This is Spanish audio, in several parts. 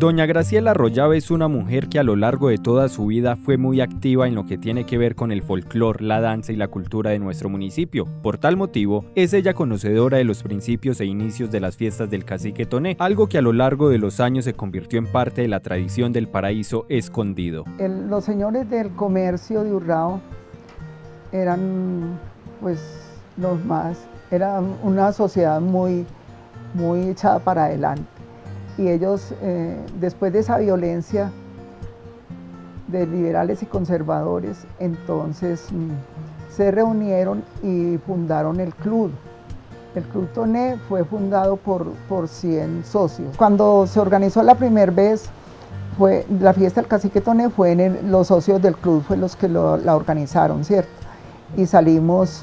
Doña Graciela Arroyave es una mujer que a lo largo de toda su vida fue muy activa en lo que tiene que ver con el folclor, la danza y la cultura de nuestro municipio. Por tal motivo, es ella conocedora de los principios e inicios de las fiestas del Cacique Toné, algo que a lo largo de los años se convirtió en parte de la tradición del paraíso escondido. Los señores del comercio de Urrao eran pues los más, era una sociedad muy echada para adelante. Y ellos, después de esa violencia de liberales y conservadores, entonces se reunieron y fundaron el club. El Club Toné fue fundado por 100 socios. Cuando se organizó la primera vez, la fiesta del Cacique Toné, los socios del club fue los que la organizaron, ¿cierto? Y salimos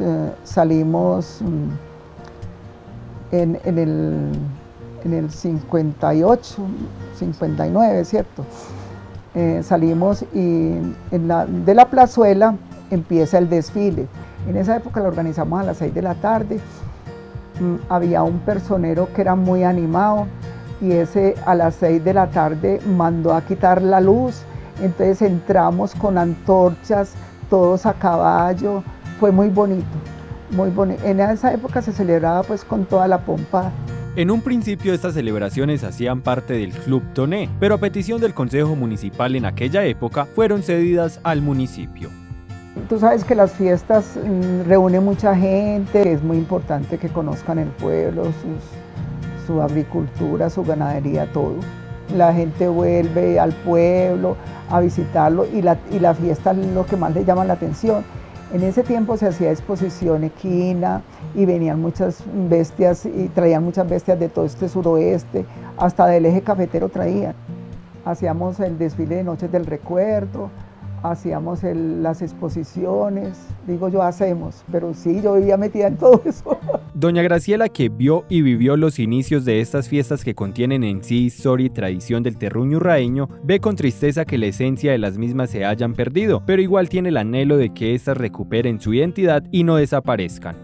en el 58, 59, ¿cierto? Salimos y de la plazuela empieza el desfile. En esa época lo organizamos a las 6 de la tarde. Había un personero que era muy animado y ese a las 6 de la tarde mandó a quitar la luz. Entonces entramos con antorchas, todos a caballo. Fue muy bonito, muy bonito. En esa época se celebraba pues con toda la pompa. En un principio estas celebraciones hacían parte del Club Toné, pero a petición del Consejo Municipal en aquella época fueron cedidas al municipio. Tú sabes que las fiestas reúnen mucha gente, es muy importante que conozcan el pueblo, su agricultura, su ganadería, todo. La gente vuelve al pueblo a visitarlo y la fiesta es lo que más le llama la atención. En ese tiempo se hacía exposición equina y venían muchas bestias y traían muchas bestias de todo este suroeste, hasta del eje cafetero traían. Hacíamos el desfile de Noches del Recuerdo, hacíamos las exposiciones, digo yo hacemos, pero sí, yo vivía metida en todo eso. Doña Graciela, que vio y vivió los inicios de estas fiestas que contienen en sí historia y tradición del terruño urraeño, ve con tristeza que la esencia de las mismas se hayan perdido, pero igual tiene el anhelo de que éstas recuperen su identidad y no desaparezcan.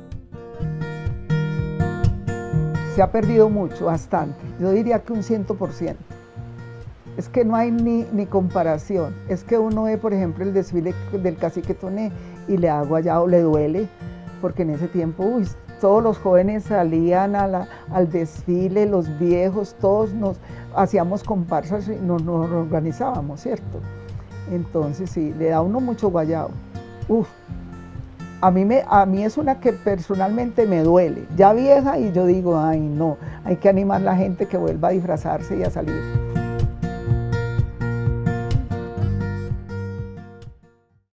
Se ha perdido mucho, bastante, yo diría que un 100%. Es que no hay ni comparación. Es que uno ve, por ejemplo, el desfile del Cacique Toné y le da guayao, le duele, porque en ese tiempo todos los jóvenes salían al desfile, los viejos, todos hacíamos comparsas y nos organizábamos, ¿cierto? Entonces sí, le da a uno mucho guayao. A mí es una que personalmente me duele, ya vieja, y yo digo, ay no, hay que animar a la gente que vuelva a disfrazarse y a salir.